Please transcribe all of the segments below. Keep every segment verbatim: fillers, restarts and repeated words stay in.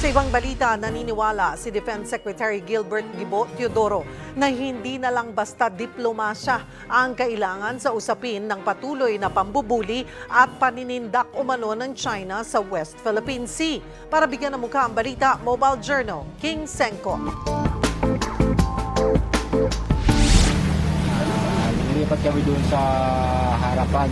Sa ibang balita, naniniwala si Defense Secretary Gilbert Gibo Teodoro na hindi na lang basta diplomasya ang kailangan sa usapin ng patuloy na pambubuli at paninindak umano ng China sa West Philippine Sea. Para bigyan ng mukha ang balita, Mobile Journal, King Senko. Nilipat kami doon sa harapan,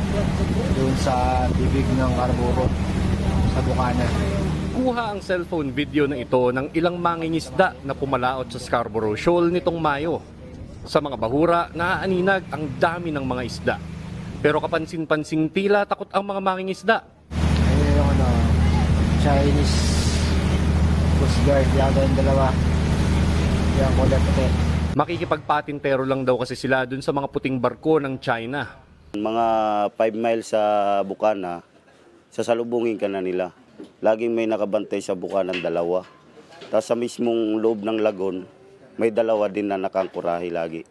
doon sa bibig ng Carburo, sa Bukana. Kuha ang cellphone video na ito ng ilang mangingisda na pumalaot sa Scarborough Shoal nitong Mayo. Sa mga bahura, naaaninag ang dami ng mga isda. Pero kapansin-pansing tila takot ang mga mangingisda. Ayun yung ano, Chinese Coast Guard, yan yung dalawa. Yan kulay puti. Makikipagpatintero lang daw kasi sila dun sa mga puting barko ng China. Mga five miles sa Bukana, sasalubungin ka na nila. Laging may nakabantay sa Bukana ng dalawa. Tapos sa mismong loob ng lagon, may dalawa din na nakangkurahi lagi.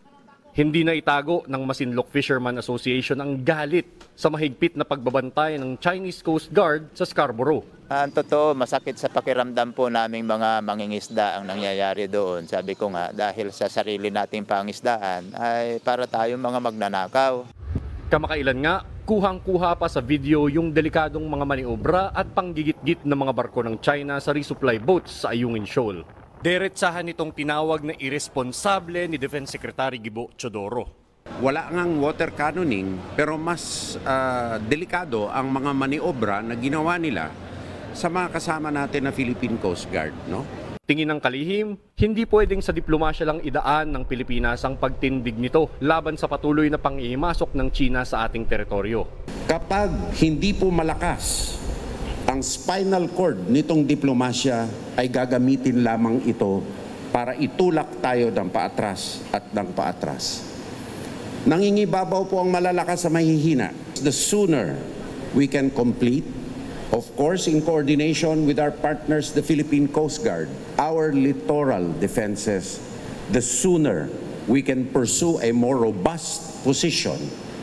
Hindi na itago ng Masinloc Fisherman Association ang galit sa mahigpit na pagbabantay ng Chinese Coast Guard sa Scarborough. Ang totoo, masakit sa pakiramdam po naming mga mangingisda ang nangyayari doon. Sabi ko nga, dahil sa sarili nating pangisdaan, ay para tayong mga magnanakaw. Kamakailan nga, kuhang-kuha pa sa video yung delikadong mga maniobra at panggigit-git ng mga barko ng China sa resupply boats sa Ayungin Shoal. Diretsahan itong tinawag na irresponsable ni Defense Secretary Gibo Teodoro. Wala ngang water cannoning pero mas uh, delikado ang mga maniobra na ginawa nila sa mga kasama natin na Philippine Coast Guard, no? Tingin ng kalihim, hindi pwedeng sa diplomasya lang idaan ng Pilipinas ang pagtindig nito laban sa patuloy na pangihimasok ng China sa ating teritoryo. Kapag hindi po malakas ang spinal cord nitong diplomasya, ay gagamitin lamang ito para itulak tayo ng paatras at ng paatras. Nangingibabaw po ang malalakas sa mahihina. The sooner we can complete, of course, in coordination with our partners, the Philippine Coast Guard, our littoral defenses, the sooner we can pursue a more robust position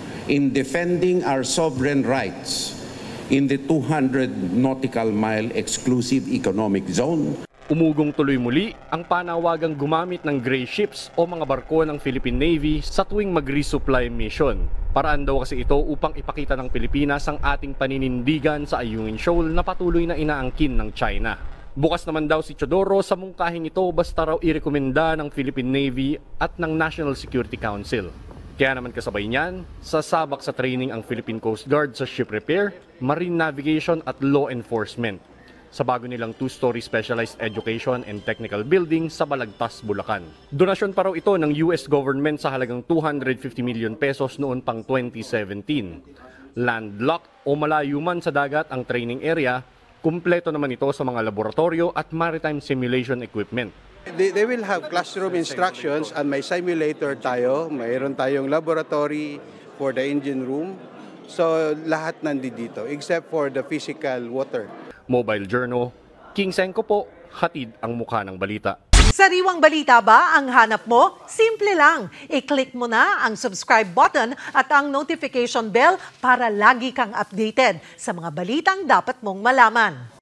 in defending our sovereign rights in the two hundred nautical mile exclusive economic zone. Umugong tuloy muli ang panawagang gumamit ng gray ships o mga barko ng Philippine Navy sa tuwing mag-resupply mission. Paraan daw kasi ito upang ipakita ng Pilipinas ang ating paninindigan sa Ayungin Shoal na patuloy na inaangkin ng China. Bukas naman daw si Teodoro sa mungkahin ito basta raw irekomenda ng Philippine Navy at ng National Security Council. Kaya naman kasabay niyan, sasabak sa training ang Philippine Coast Guard sa ship repair, marine navigation at law enforcement sa bago nilang two-story specialized education and technical building sa Balagtas, Bulacan. Donasyon pa raw ito ng U S government sa halagang two hundred fifty million pesos noon pang twenty seventeen. Landlocked o malayo man sa dagat ang training area, kumpleto naman ito sa mga laboratorio at maritime simulation equipment. They, they will have classroom instructions and may simulator tayo, mayroon tayong laboratory for the engine room. So lahat nandito except for the physical water. Mobile Journal, King Senko po, hatid ang mukha ng balita. Sariwang balita ba ang hanap mo? Simple lang. I-click mo na ang subscribe button at ang notification bell para lagi kang updated sa mga balitang dapat mong malaman.